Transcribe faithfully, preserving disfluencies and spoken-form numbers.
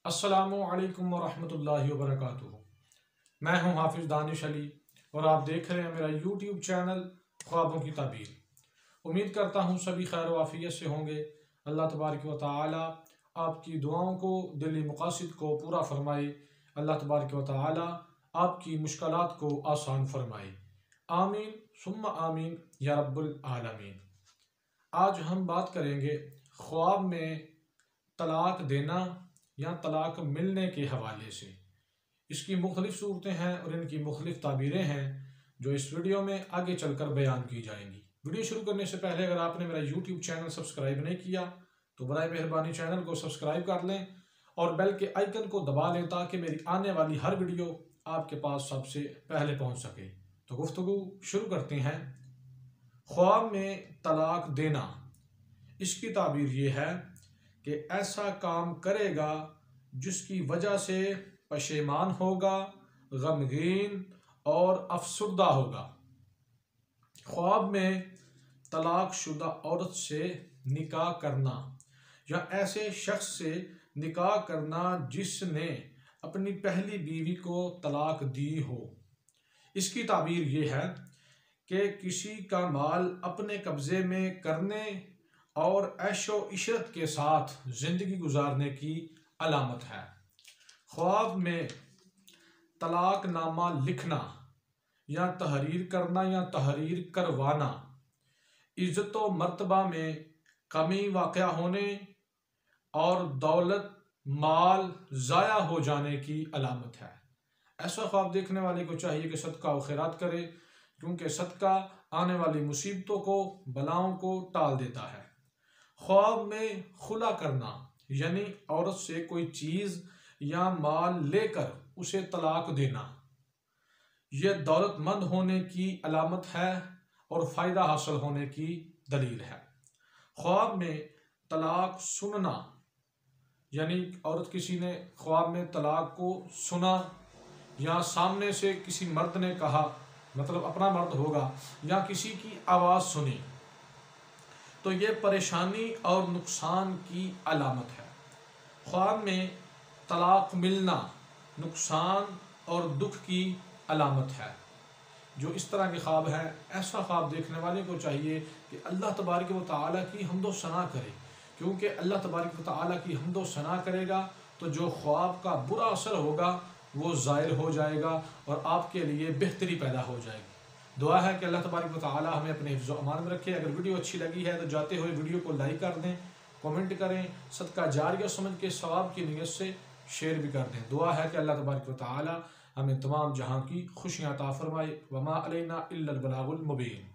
السلام علیکم ورحمۃ اللہ وبرکاتہ۔ میں ہوں حافظ دانش علی اور آپ دیکھ رہے ہیں میرا یوٹیوب چینل خوابوں کی تعبیر۔ امید کرتا ہوں سبھی خیر و عافیت سے ہوں گے۔ اللہ تبارک و تعالی آپ کی دعاؤں کو، دلی مقاصد کو پورا فرمائے۔ اللہ تبارک و تعالی آپ کی مشکلات کو آسان فرمائے۔ آمین ثم آمین یا رب العالمین۔ آج ہم بات کریں گے خواب میں طلاق دینا یا طلاق ملنے کے حوالے سے۔ اس کی مختلف صورتیں ہیں اور ان کی مختلف تعبیریں ہیں جو اس ویڈیو میں آگے چل کر بیان کی جائیں گی۔ ویڈیو شروع کرنے سے پہلے اگر آپ نے میرا یوٹیوب چینل سبسکرائب نہیں کیا تو برائے مہربانی چینل کو سبسکرائب کر لیں اور بیل کے آئیکن کو دبا لیں تاکہ میری آنے والی ہر ویڈیو آپ کے پاس سب سے پہلے پہنچ سکے۔ تو گفتگو شروع کرتے ہیں۔ خواب میں طلاق دینا، اس کی تعبیر یہ ہے کہ ایسا کام کرے گا جس کی وجہ سے پشیمان ہوگا، غمگین اور افسردہ ہوگا۔ خواب میں طلاق شدہ عورت سے نکاح کرنا یا ایسے شخص سے نکاح کرنا جس نے اپنی پہلی بیوی کو طلاق دی ہو۔ اس کی تعبیر یہ ہے کہ کسی کا مال اپنے قبضے میں کرنے اور عیش و عشرت کے ساتھ زندگی گزارنے کی علامت ہے۔ خواب میں طلاق نامہ لکھنا یا تحریر کرنا یا تحریر کروانا عزت و مرتبہ میں کمی واقع ہونے اور دولت مال ضائع ہو جانے کی علامت ہے۔ ایسا خواب دیکھنے والے کو چاہیے کہ صدقہ و خیرات کرے، کیونکہ صدقہ آنے والی مصیبتوں کو، بلاؤں کو ٹال دیتا ہے۔ خواب میں خلا کرنا یعنی عورت سے کوئی چیز یا مال لے کر اسے طلاق دینا، یہ دولت مند ہونے کی علامت ہے اور فائدہ حاصل ہونے کی دلیل ہے۔ خواب میں طلاق سننا یعنی عورت کسی نے خواب میں طلاق کو سنا یا سامنے سے کسی مرد نے کہا، مطلب اپنا مرد ہوگا، یا کسی کی آواز سنی تو یہ پریشانی اور نقصان کی علامت ہے۔ خواب میں طلاق ملنا نقصان اور دکھ کی علامت ہے۔ جو اس طرح کے خواب ہیں، ایسا خواب دیکھنے والے کو چاہیے کہ اللہ تبارک و تعالیٰ کی حمد و ثنا کرے، کیونکہ اللہ تبارک و تعالیٰ کی حمد و ثنا کرے گا تو جو خواب کا برا اثر ہوگا وہ زائل ہو جائے گا اور آپ کے لیے بہتری پیدا ہو جائے گی۔ دعا ہے کہ اللہ تبارک و تعالیٰ ہمیں اپنے حفظ و امان میں رکھے۔ اگر ویڈیو اچھی لگی ہے تو جاتے ہوئے ویڈیو کو لائک کر دیں، کومنٹ کریں، صدقہ جاریہ سمجھ کے ثواب کی نیت سے شیئر بھی کر دیں۔ دعا ہے کہ اللہ تبارک و تعالیٰ ہمیں تمام جہاں کی خوشیاں عطا فرمائے۔ وما علینا الا البلاغ المبین۔